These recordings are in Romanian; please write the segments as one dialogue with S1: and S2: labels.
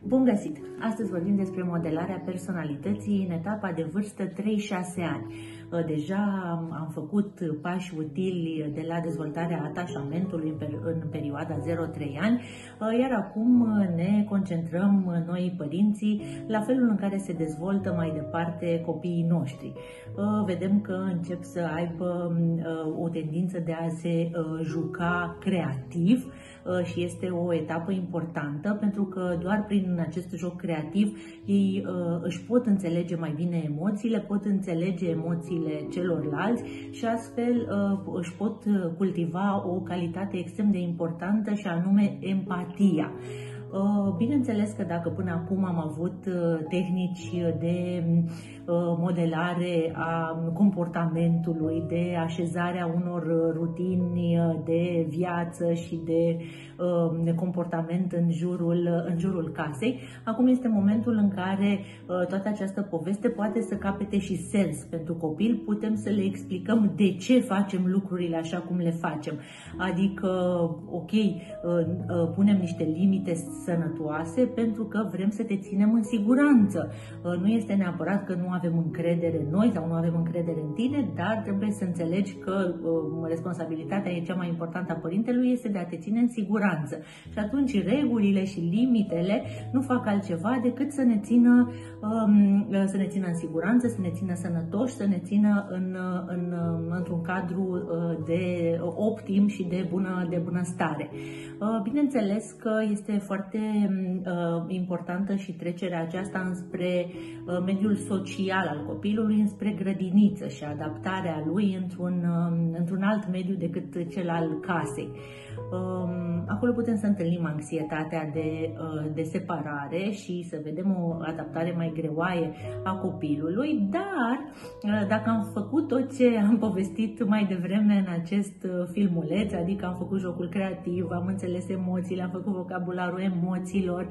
S1: Bun găsit! Astăzi vorbim despre modelarea personalității în etapa de vârstă 3-6 ani. Deja am făcut pași utili de la dezvoltarea atașamentului în perioada 0-3 ani, iar acum ne concentrăm noi părinții la felul în care se dezvoltă mai departe copiii noștri. Vedem că încep să aibă o tendință de a se juca creativ și este o etapă importantă pentru că doar prin acest joc creativ ei își pot înțelege mai bine emoțiile, pot înțelege emoțiile celorlalți și astfel își pot cultiva o calitate extrem de importantă și anume empatia. Bineînțeles că dacă până acum am avut tehnici de modelare a comportamentului, de așezarea unor rutini de viață și de comportament în jurul casei, acum este momentul în care toată această poveste poate să capete și sens pentru copil. Putem să le explicăm de ce facem lucrurile așa cum le facem. Adică, ok, punem niște limite sănătoase pentru că vrem să te ținem în siguranță. Nu este neapărat că nu avem încredere în noi sau nu avem încredere în tine, dar trebuie să înțelegi că responsabilitatea e cea mai importantă a părintelui este de a te ține în siguranță. Și atunci regulile și limitele nu fac altceva decât să ne țină în siguranță, să ne țină sănătoși, să ne țină într-un cadru de optim și de bunăstare. Bineînțeles că este foarte importantă și trecerea aceasta înspre mediul social al copilului, înspre grădiniță și adaptarea lui într-un alt mediu decât cel al casei. Acolo putem să întâlnim anxietatea de separare și să vedem o adaptare mai greoaie a copilului, dar dacă am făcut tot ce am povestit mai devreme în acest filmuleț, adică am făcut jocul creativ, am înțeles emoțiile, am făcut vocabularul emoțiilor,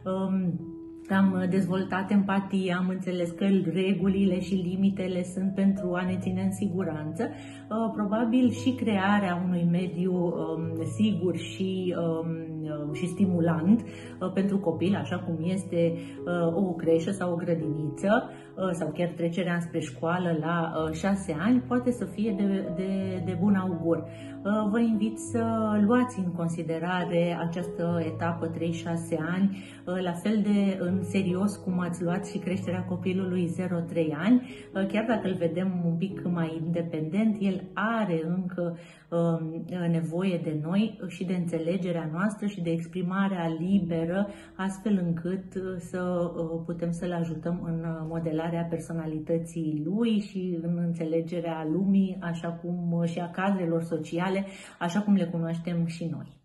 S1: am dezvoltat empatia, am înțeles că regulile și limitele sunt pentru a ne ține în siguranță, probabil și crearea unui mediu sigur și stimulant pentru copil, așa cum este o creșă sau o grădiniță sau chiar trecerea înspre școală la 6 ani, poate să fie de bun augur. Vă invit să luați în considerare această etapă 3-6 ani, la fel de în serios cum ați luat și creșterea copilului 0-3 ani. Chiar dacă îl vedem un pic mai independent, el are încă nevoie de noi și de înțelegerea noastră și de exprimarea liberă, astfel încât să putem să-l ajutăm în modelarea personalității lui și în înțelegerea lumii, așa cum și a cadrelor sociale, așa cum le cunoaștem și noi.